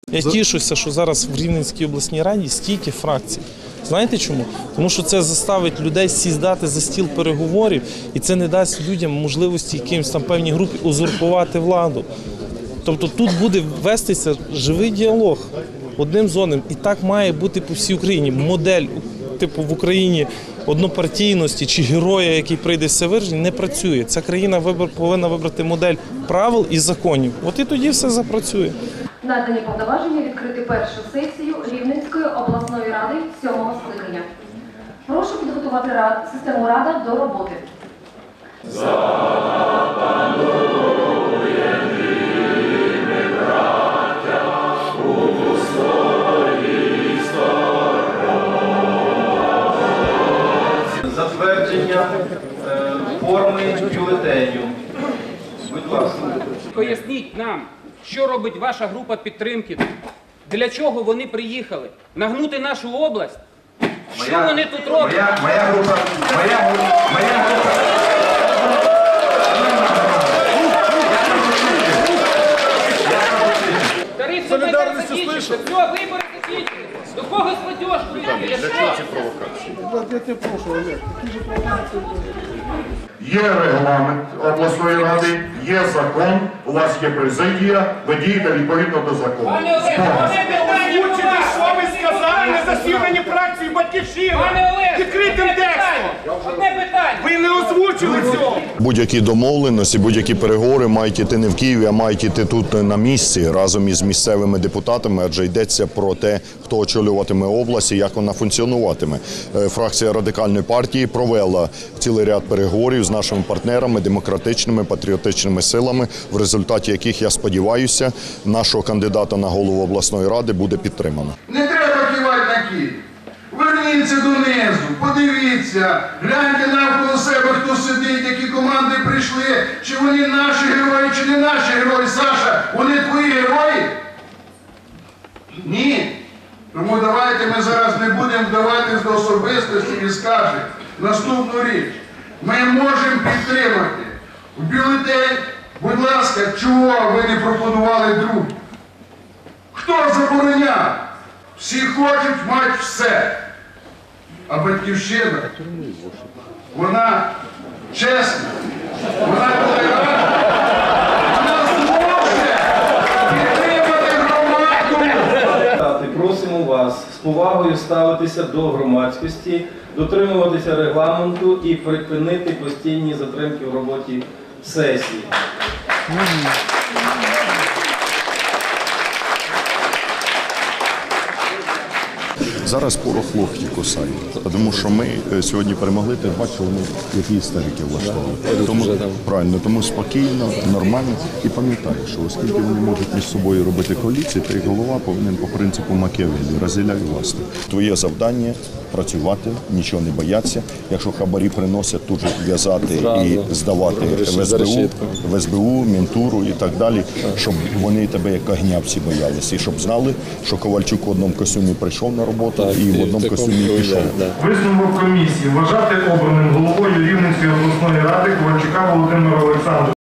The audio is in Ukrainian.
Я тішуся, що зараз в Рівненській обласній раді стільки фракцій. Знаєте чому? Тому що це заставить людей сідати за стіл переговорів, і це не дасть людям можливості якимось там певній групі узурпувати владу. Тобто тут буде вестися живий діалог одним з одним. І так має бути по всій Україні. Модель, типу в Україні однопартійності чи героя, який прийде з Севержень, не працює. Ця країна повинна вибрати модель правил і законів. От і тоді все запрацює. Надані повноваження відкрити першу сесію Рівненської обласної ради 7-го скликання. Прошу підготувати систему Рада до роботи. Затвердження форми бюлетеню. Будь ласка. Поясніть нам, що робить ваша група підтримки, для чого вони приїхали? Нагнути нашу область? Що вони тут роблять? Моя група. Тариф вибори закінчився, все, вибори закінчилися. До кого складеш? Для чого ці провокації? Є регламент обласної ради, є закон, у вас є президія, ви дієте відповідно до закону. Пане Олег, що ви сказали на засіданні фракції «Батьківщина»? Відкритим текстом. одне питання. Ви не озвучили цього. Будь-які домовленості, будь-які переговори мають йти не в Києві, а мають йти тут на місці разом із місцевими депутатами, адже йдеться про те, хто очолюватиме область і як вона функціонуватиме. Фракція Радикальної партії провела цілий ряд переговорів з нашими партнерами, демократичними, патріотичними силами, в результаті яких, я сподіваюся, нашого кандидата на голову обласної ради буде підтримано. Не треба кивати на Київ. Верніться донизу, подивіться, гляньте навколо себе, хто сидить, які команди прийшли, чи вони наші герої, чи не наші герої. Саша, вони твої герої? Ні. Тому давайте ми зараз не будемо вдаватись до особистості і скажемо наступну річ. Ми можемо підтримати в бюлетень, будь ласка, чого ви не пропонували друг? Хто забороняв? Всі хочуть мати все. А Батьківщина, вона чесна, вона толерантна, вона зможе підтримати громаду. Просимо вас з повагою ставитися до громадськості, дотримуватися регламенту і припинити постійні затримки в роботі сесії. Зараз порох лохті кусає, тому що ми сьогодні перемогли, ти бачиш, вони які істерики влаштовують. Тому, правильно, тому спокійно, нормально і пам'ятай, що оскільки вони можуть між собою робити коаліції, ти голова повинен по принципу Макіавеллі, розділяй власне. Твоє завдання – працювати, нічого не боятися. Якщо хабарі приносять, тут же в'язати і здавати в СБУ, Мінтуру і так далі, щоб вони тебе як огнявці боялися. І щоб знали, що Ковальчук в одному костюмі прийшов на роботу, і в одному костюмі пішов. Висновок комісії. Вважати обраним головою Рівненської обласної ради Ковальчука Володимира Олександровича.